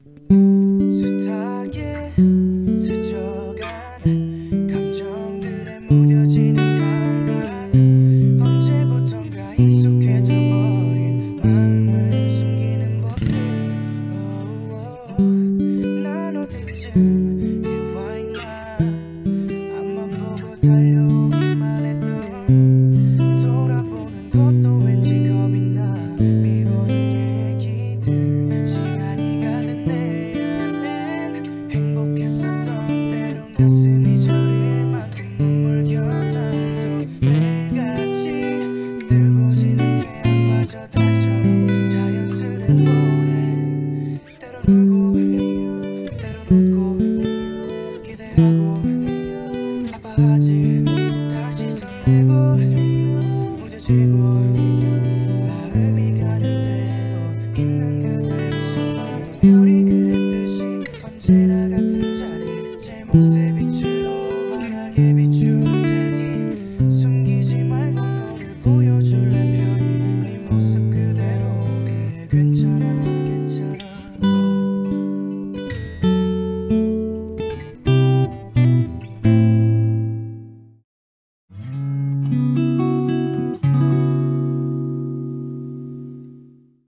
숱하게 스쳐간 감정들에 무뎌지는 감각, 언제부턴가 익숙해져 버린 마음을 숨기는 법들. 난 어디쯤 와 있나, 앞만 보고 달려오기만 했던, 돌아보는 것도 왠지 겁이 나. 미루는 얘기들 시간이 가득 내어낸, 행복했었던 때론 가슴이 저릴 만큼 눈물겨나도 매일같이 뜨고 지는 태양마저 달처럼 자연스레 보내. 때론 울고 때론 웃고 기대하고 아파하지, 다시 설레고 무뎌지고, 마음이 가는 대로 있는 그대로 수많은 별이 그랬듯이 언제나 같은 자리, 제 몫의 빛으로 환하게 빛